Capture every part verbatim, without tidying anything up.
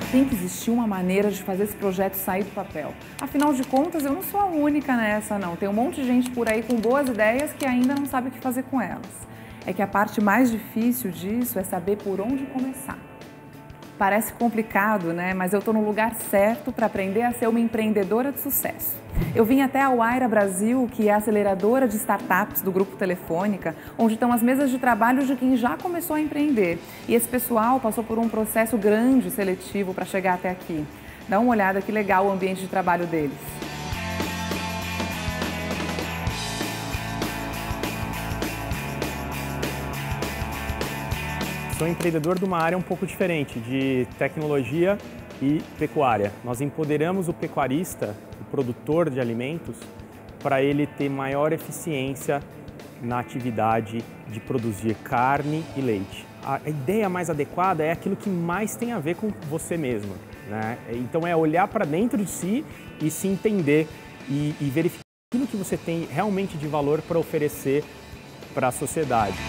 Tem que existir uma maneira de fazer esse projeto sair do papel. Afinal de contas, eu não sou a única nessa, não. Tem um monte de gente por aí com boas ideias que ainda não sabe o que fazer com elas. É que a parte mais difícil disso é saber por onde começar. Parece complicado, né? Mas eu estou no lugar certo para aprender a ser uma empreendedora de sucesso. Eu vim até a Wayra Brasil, que é a aceleradora de startups do Grupo Telefônica, onde estão as mesas de trabalho de quem já começou a empreender. E esse pessoal passou por um processo grande seletivo para chegar até aqui. Dá uma olhada que legal o ambiente de trabalho deles. Sou empreendedor de uma área um pouco diferente, de tecnologia e pecuária. Nós empoderamos o pecuarista, o produtor de alimentos, para ele ter maior eficiência na atividade de produzir carne e leite. A ideia mais adequada é aquilo que mais tem a ver com você mesmo, né? Então é olhar para dentro de si e se entender e, e verificar aquilo que você tem realmente de valor para oferecer para a sociedade.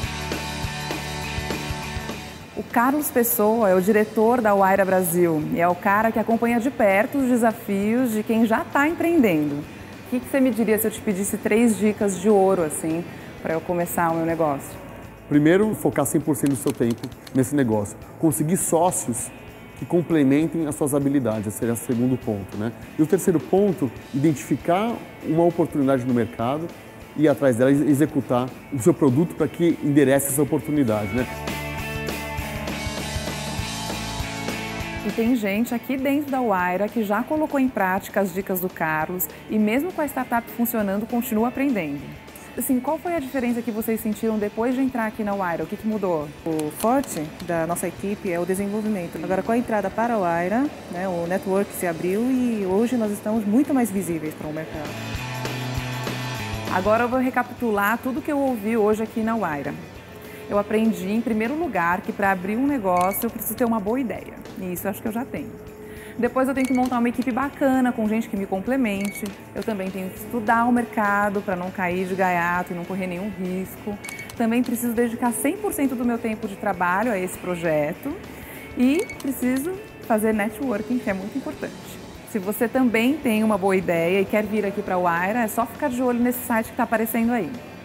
O Carlos Pessoa é o diretor da Wayra Brasil e é o cara que acompanha de perto os desafios de quem já está empreendendo. O que, que você me diria se eu te pedisse três dicas de ouro, assim, para eu começar o meu negócio? Primeiro, focar cem por cento do seu tempo nesse negócio. Conseguir sócios que complementem as suas habilidades, esse seria o segundo ponto, né? E o terceiro ponto, identificar uma oportunidade no mercado e ir atrás dela e executar o seu produto para que enderece essa oportunidade, né? E tem gente aqui dentro da Wayra que já colocou em prática as dicas do Carlos e mesmo com a startup funcionando, continua aprendendo. Assim, qual foi a diferença que vocês sentiram depois de entrar aqui na Wayra? O que, que mudou? O forte da nossa equipe é o desenvolvimento. Agora, com a entrada para a Wayra, né, o network se abriu e hoje nós estamos muito mais visíveis para o mercado. Agora eu vou recapitular tudo que eu ouvi hoje aqui na Wayra. Eu aprendi, em primeiro lugar, que para abrir um negócio eu preciso ter uma boa ideia. E isso eu acho que eu já tenho. Depois eu tenho que montar uma equipe bacana, com gente que me complemente. Eu também tenho que estudar o mercado para não cair de gaiato e não correr nenhum risco. Também preciso dedicar cem por cento do meu tempo de trabalho a esse projeto. E preciso fazer networking, que é muito importante. Se você também tem uma boa ideia e quer vir aqui para a Wayra, é só ficar de olho nesse site que está aparecendo aí.